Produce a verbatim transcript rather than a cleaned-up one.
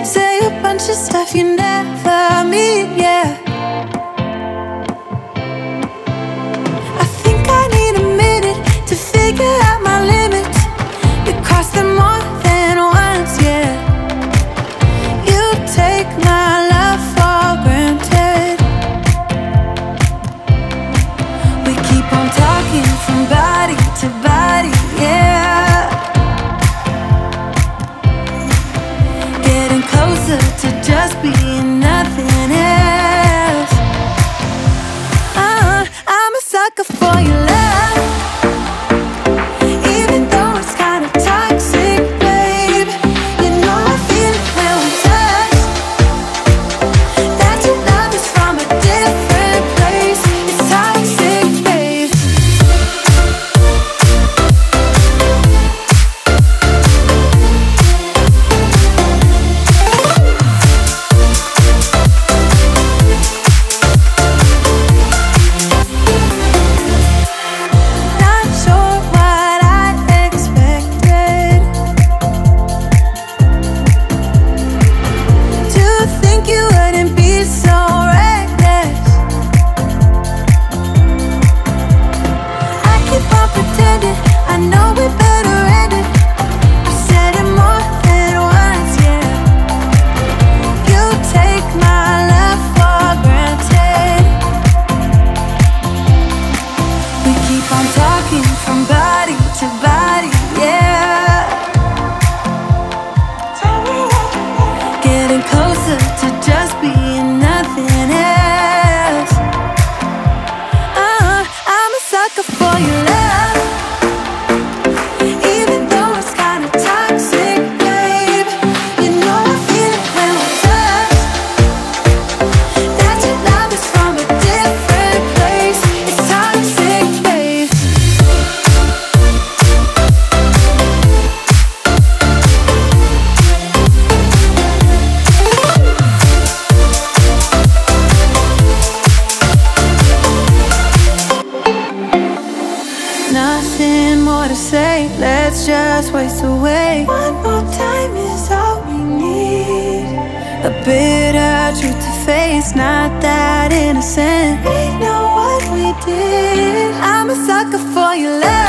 say a bunch of stuff you never meet, yeah. I think I need a minute to figure out my limits. You cross them more than once, yeah. You take my love for granted. We keep on talking from body to body, yeah. Getting closer to just being nothing else. uh, I'm a sucker for your love, even though it's kind of toxic, babe. You know I feel it when we touch, that your love is from a different place. It's toxic, babe. Not sure what I expected, to think you wouldn't be so reckless. I keep on pretending I know we better end it. I said it more than once, yeah. You take my love for granted. We keep on talking from body to body, yeah. Getting closer to just being nothing else. uh, I'm a sucker for your love, even though it's kind of toxic, babe. You know I feel it when we touch, that your love is from a different place. It's toxic, babe. Nothing more to say, let's just waste away. One more time is all we need. A bitter truth to face, not that innocent. We know what we did. I'm a sucker for your love.